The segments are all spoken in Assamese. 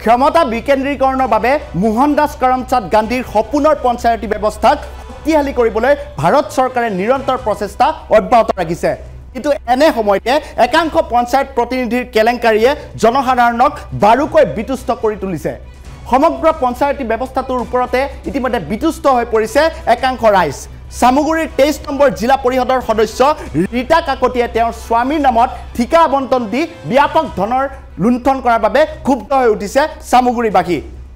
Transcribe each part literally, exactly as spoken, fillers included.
ক্ষমতা বিকেন্দ্ৰীকৰণৰ বাবে মোহন দাস কৰমচাঁদ গান্ধীৰ সপোনৰ পঞ্চায়তী ব্যৱস্থাক শক্তিশালী কৰিবলৈ ভাৰত চৰকাৰে নিৰন্তৰ প্ৰচেষ্টা অব্যাহত ৰাখিছে কিন্তু এনে সময়তে একাংশ পঞ্চায়ত প্ৰতিনিধিৰ কেলেংকাৰীয়ে জনসাধাৰণক বাৰুকৈ বিতুষ্ট কৰি তুলিছে সমগ্ৰ পঞ্চায়তী ব্যৱস্থাটোৰ ওপৰতে ইতিমধ্যে বিতুষ্ট হৈ পৰিছে একাংশ ৰাইজ সামগুৰিৰ তেইছ নম্বৰ জিলা পৰিষদৰ সদস্য ৰীতা কাকতিয়ে তেওঁৰ স্বামীৰ নামত ঠিকা আবণ্টন দি ব্যাপক ধনৰ লুণ্ঠন কৰাৰ বাবে ক্ষুব্ধ হৈ উঠিছে সামগুৰিবাসী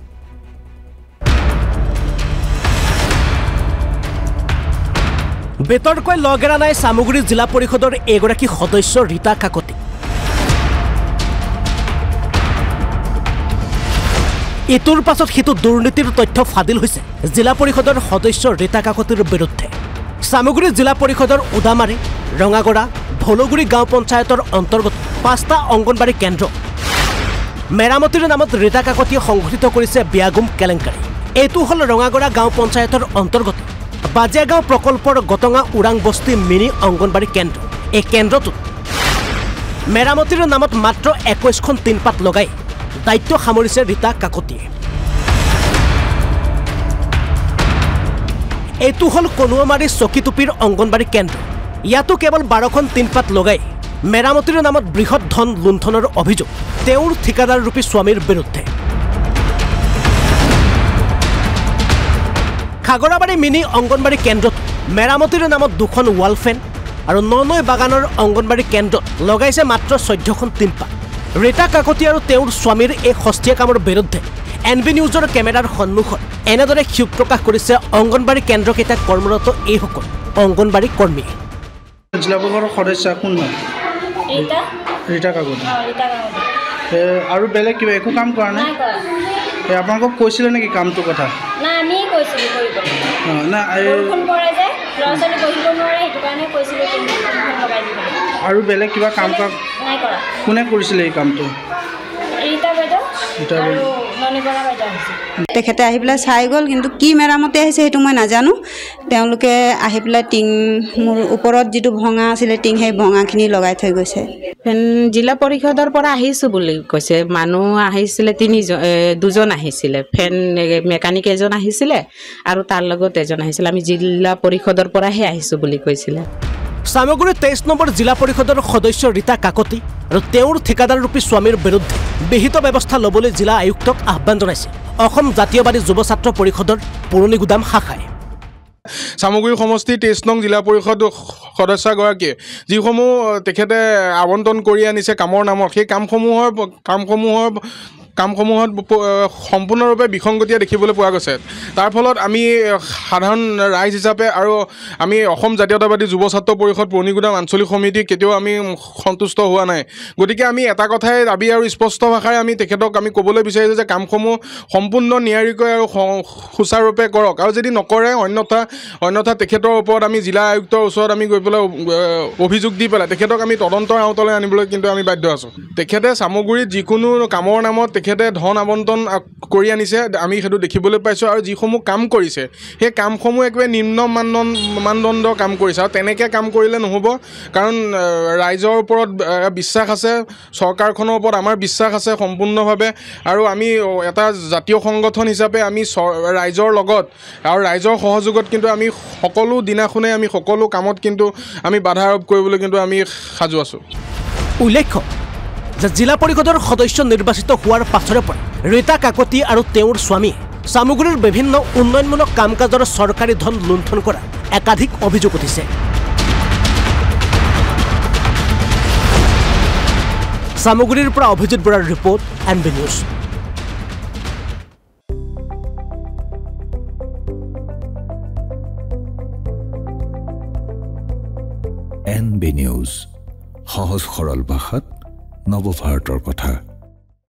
বেতৰকৈ লগেৰা নাই সামগুৰি জিলা পৰিষদৰ এগৰাকী সদস্য ৰীতা কাকতি ইটোৰ পাছত সিটো দুৰ্নীতিৰ তথ্য ফাদিল হৈছে জিলা পৰিষদৰ সদস্য ৰীতা কাকতিৰ বিৰুদ্ধে সামগুৰি জিলা পৰিষদৰ উদামাৰী ৰঙাগড়া ভলগুৰি গাঁও পঞ্চায়তৰ অন্তৰ্গত পাঁচটা অংগনবাড়ী কেন্দ্ৰ মেৰামতিৰ নামত ৰীতা কাকতিয়ে সংঘটিত কৰিছে বিয়াগুম কেলেংকাৰী এইটো হ'ল ৰঙাগড়া গাঁও পঞ্চায়তৰ অন্তৰ্গত বাজিয়াগাঁও প্ৰকল্পৰ গটঙা উৰাং বস্তি মিনি অংগনবাড়ী কেন্দ্ৰ এই কেন্দ্ৰটোত মেৰামতিৰ নামত মাত্ৰ একৈশখন তিনপাত লগাই দায়িত্ব সামৰিছে ৰীতা কাকতিয়ে এইটো হ'ল কনুৱামাৰী চকীটুপিৰ অংগনবাড়ী কেন্দ্ৰ ইয়াতো কেৱল বাৰখন তিনপাত লগাই মেৰামতিৰ নামত বৃহৎ ধন লুণ্ঠনৰ অভিযোগ তেওঁৰ ঠিকাদাৰ ৰূপী স্বামীৰ বিৰুদ্ধে খাগৰাবাৰী মিনি অংগনবাড়ী কেন্দ্ৰত মেৰামতিৰ নামত দুখন ৱাল ফেন আৰু ননৈ বাগানৰ অংগনবাড়ী কেন্দ্ৰত লগাইছে মাত্ৰ চৈধ্যখন তিনপাত ৰীতা কাকতি আৰু তেওঁৰ স্বামীৰ এই সস্তীয়া কামৰ বিৰুদ্ধে এন বি নিউজৰ কেমেৰাৰ সন্মুখত এনেদৰে ক্ষোভ প্ৰকাশ কৰিছে অংগনবাড়ী কেন্দ্ৰকেইটাত কৰ্মৰত এইসকল অংগনবাড়ী কৰ্মী জিলা পৰিষদৰ সদস্য কোন নাম ৰীতা ৰীতা কাকতি অ ৰীতা কাকতি আৰু বেলেগ কিবা একো কাম কৰা নাই এ আপোনালোকক কৈছিলে নেকি কামটোৰ কথা না আমি কৈছিলোঁ কৰিব না ফোন কৰে যে ল'ৰা ছোৱালী বহিব নোৱাৰে সেইটো কাৰণে কৈছিলোঁ কিন্তু ফোন লগাই দিবলৈ আৰু বেলেগ কিবা কাম কাম নাই কৰা কোনে কৰিছিলে এই কামটো ৰীতা বাইদেউ আৰু ননিবৰা বাইদেউ আহিছে তেখেতে আহি পেলাই চাই গ'ল কিন্তু কি মেৰামতি আহিছে সেইটো মই নাজানো তেওঁলোকে আহি পেলাই টিং মোৰ ওপৰত যিটো ভঙা আছিলে টিং সেই ভঙাখিনি লগাই থৈ গৈছে জিলা পৰিষদৰ পৰা আহিছোঁ বুলি কৈছে মানুহ আহিছিলে তিনি দুজন আহিছিলে ফেন মেকানিক এজন আহিছিলে আৰু তাৰ লগত এজন আহিছিলে আমি জিলা পৰিষদৰ পৰাহে আহিছোঁ বুলি কৈছিলে সামগুৰি তেইছ নম্বৰ জিলা পৰিষদৰ সদস্য ৰীতা কাকতি আৰু তেওঁৰ ঠিকাদাৰ ৰূপী স্বামীৰ বিৰুদ্ধে বিহিত ব্যৱস্থা ল'বলৈ জিলা আয়ুক্তক আহ্বান জনাইছে অসম জাতীয়বাদী যুৱ ছাত্ৰ পৰিষদৰ পুৰণি গুদাম শাখাই সামগুৰি সমষ্টিৰ তেইছ নং জিলা পৰিষদ সদস্যগৰাকীয়ে যিসমূহ তেখেতে আবণ্টন কৰি আনিছে কামৰ নামত সেই কামসমূহৰ কামসমূহৰ কামসমূহত সম্পূৰ্ণৰূপে বিসংগতিয়ে দেখিবলৈ পোৱা গৈছে তাৰ ফলত আমি সাধাৰণ ৰাইজ হিচাপে আৰু আমি অসম জাতীয়তাবাদী যুৱ ছাত্ৰ পৰিষদ পুৰণি গুদাম আঞ্চলিক সমিতি কেতিয়াও আমি সন্তুষ্ট হোৱা নাই গতিকে আমি এটা কথাই দাবী আৰু স্পষ্ট ভাষাৰে আমি তেখেতক আমি ক'বলৈ বিচাৰিছোঁ যে কামসমূহ সম্পূৰ্ণ নিয়াৰিকৈ আৰু সুচাৰুৰূপে কৰক আৰু যদি নকৰে অন্যথা অন্যথা তেখেতৰ ওপৰত আমি জিলা আয়ুক্তৰ ওচৰত আমি গৈ পেলাই অভিযোগ দি পেলাই তেখেতক আমি তদন্তৰ আওতালৈ আনিবলৈ কিন্তু আমি বাধ্য আছোঁ তেখেতে সামগুৰিত যিকোনো কামৰ নামত তেখেতে ধন আবণ্টন কৰি আনিছে আমি সেইটো দেখিবলৈ পাইছোঁ আৰু যিসমূহ কাম কৰিছে সেই কামসমূহ একেবাৰে নিম্ন মানদণ্ড মানদণ্ডৰ কাম কৰিছে আৰু তেনেকৈ কাম কৰিলে নহ'ব কাৰণ ৰাইজৰ ওপৰত বিশ্বাস আছে চৰকাৰখনৰ ওপৰত আমাৰ বিশ্বাস আছে সম্পূৰ্ণভাৱে আৰু আমি এটা জাতীয় সংগঠন হিচাপে আমি ৰাইজৰ লগত আৰু ৰাইজৰ সহযোগত কিন্তু আমি সকলো দিনাখনে আমি সকলো কামত কিন্তু আমি বাধা আৰোপ কৰিবলৈ কিন্তু আমি সাজু আছোঁ উল্লেখ্য যে জিলা পৰিষদৰ সদস্য নিৰ্বাচিত হোৱাৰ পাছৰে পৰা ৰীতা কাকতি আৰু তেওঁৰ স্বামী সামগুৰিৰ বিভিন্ন উন্নয়নমূলক কাম কাজৰ চৰকাৰী ধন লুণ্ঠন কৰা একাধিক অভিযোগ উঠিছে সামগুৰিৰ পৰা অভিজিত বৰাৰ report N B news N B news সহজ সৰল ভাষাত নৱভাৰতৰ কথা।